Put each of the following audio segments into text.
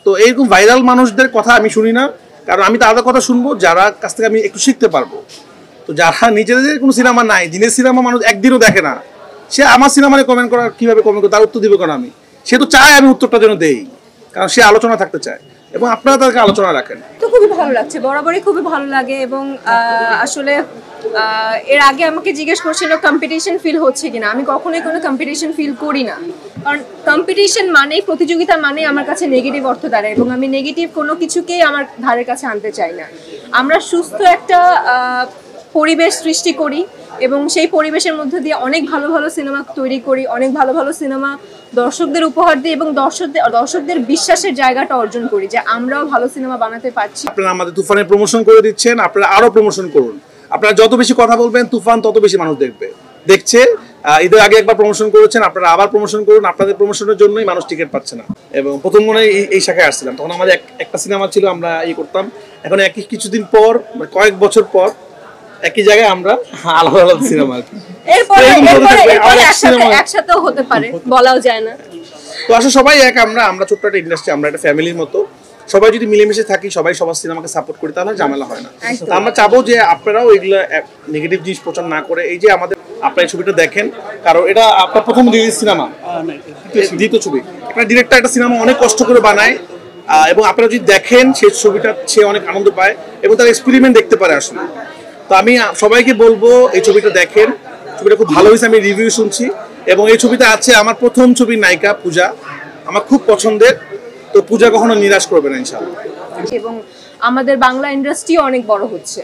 তো এইরকম ভাইরাল মানুষদের কথা আমি শুনি না, কারণ আমি তাদের কথা শুনবো যারা কাছ থেকে আমি একটু শিখতে পারবো। তো যারা নিজেদের কোনো সিনেমা নাই, দিনের সিনেমা মানুষ একদিনও দেখে না, সে আমার সিনেমা নিয়ে কমেন্ট করার কীভাবে কমেন্ট করে, তার উত্তর দিব কেন আমি? সে তো চায় আমি উত্তরটা যেন দেই, কারণ সে আলোচনা থাকতে চায় এবং আপনারা তাদেরকে আলোচনা রাখেন। তো খুবই ভালো লাগছে, বরাবরই খুবই ভালো লাগে। এবং আসলে এর আগে আমাকে জিজ্ঞেস করছিল কম্পিটিশন ফিল হচ্ছে কিনা। আমি কখনোই কোনো কম্পিটিশন ফিল করি না, কারণ কম্পিটিশন মানেই, প্রতিযোগিতা মানেই আমার কাছে নেগেটিভ অর্থ দাঁড়ায়, এবং আমি নেগেটিভ কোনো কিছুকেই আমার ধারের কাছে আনতে চাই না। আমরা সুস্থ একটা পরিবেশ সৃষ্টি করি এবং সেই পরিবেশের মধ্যে দিয়ে অনেক ভালো ভালো সিনেমা তৈরি করি, অনেক ভালো ভালো সিনেমা দর্শকদের উপহার দিই এবং দর্শকদের বিশ্বাসের জায়গাটা অর্জন করি যে আমরাও ভালো সিনেমা বানাতে পারছি। আপনারা আমাদের তুফানের প্রমোশন করে দিচ্ছেন, আপনারা আরো প্রমোশন করুন। আপনারা যত বেশি কথা বলবেন তুফান তত বেশি মানুষ দেখছে। ঈদের আগে একবার প্রমোশন করেছেন, আপনারা আবার প্রমোশন করুন। আপনাদের প্রমোশনের জন্যই মানুষ টিকিট পাচ্ছে না। এবং প্রথম মনে এই শাখায় আসছিলাম, তখন আমাদের একটা সিনেমা ছিল, আমরা করতাম। এখন কিছুদিন পর, কয়েক বছর পর একই জায়গায় আমরা আলাদা আলাদা সিনেমা, এরপরে একসাথেও হতে পারে, বলাও যায় না। তো আসলে সবাই এক, আমরা ছোট্ট একটা ইন্ডাস্ট্রি, আমরা একটা ফ্যামিলির মতো। সবাই যদি মিলেমিশে থাকি, সবাই সবার সিনেমাকে সাপোর্ট করি, তাহলে ঝামেলা হয় না। আমরা চাবো যে আপনারাও এগুলো নেগেটিভ জিনিস প্রচার না করে, এই যে আমাদের আপনার এই ছবিটা দেখেন, কারণ এটা আপনার প্রথম রিলিজ সিনেমা, দ্বিতীয় ছবি। আপনার ডিরেক্টর একটা সিনেমা অনেক কষ্ট করে বানায়, এবং আপনারা যদি দেখেন সেই ছবিটা, সে অনেক আনন্দ পায় এবং তার এক্সপেরিমেন্ট দেখতে পারে আসলে। তো আমি সবাইকে বলবো এই ছবিটা দেখেন, ছবিটা খুব ভালো হয়েছে, আমি রিভিউ শুনছি। এবং এই ছবিটা আছে আমার প্রথম ছবির নায়িকা পূজা, আমার খুব পছন্দের। তো পূজা কখনো নিরাশ করবে না ইনশাআল্লাহ। এবং আমাদের বাংলা ইন্ডাস্ট্রি অনেক বড় হচ্ছে।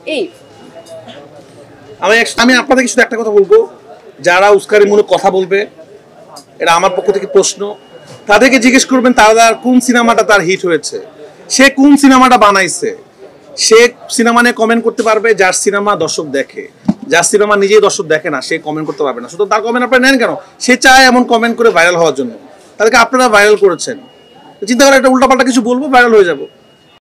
আমি আপনাদেরকে শুধু একটা কথা বলবো, যারা উস্কানিমূলক কথা বলবে, এটা আমার পক্ষ থেকে প্রশ্ন, তাদেরকে জিজ্ঞেস করবেন তারা কোন সিনেমাটা তার হিট হয়েছে, সে কোন সিনেমাটা বানাইছে। সে সিনেমা নিয়ে কমেন্ট করতে পারবে যার সিনেমা দর্শক দেখে, যার সিনেমা নিজেই দর্শক দেখে না সে কমেন্ট করতে পারবে না। শুধু তার কমেন্ট আপনারা নেন কেন? সে চায় এমন কমেন্ট করে ভাইরাল হওয়ার জন্য। তাদেরকে আপনারা ভাইরাল করেছেন, চিন্তা করে একটা উল্টাপাল্টা কিছু বলবো, ভাইরাল হয়ে যাবো।